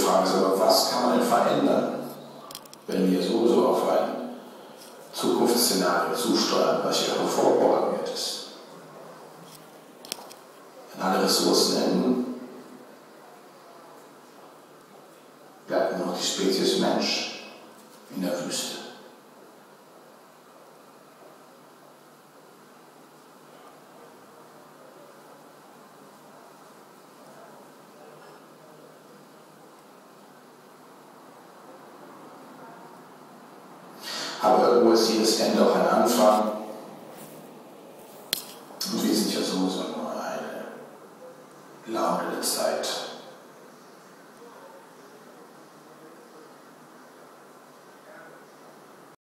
Frage ist aber, was kann man denn verändern, wenn wir sowieso auf ein Zukunftsszenario zusteuern, was ja hervorprogrammiert ist? Wenn alle Ressourcen enden, bleibt nur noch die Spezies Mensch in der Wüste. Aber irgendwo ist jedes Ende auch ein Anfang.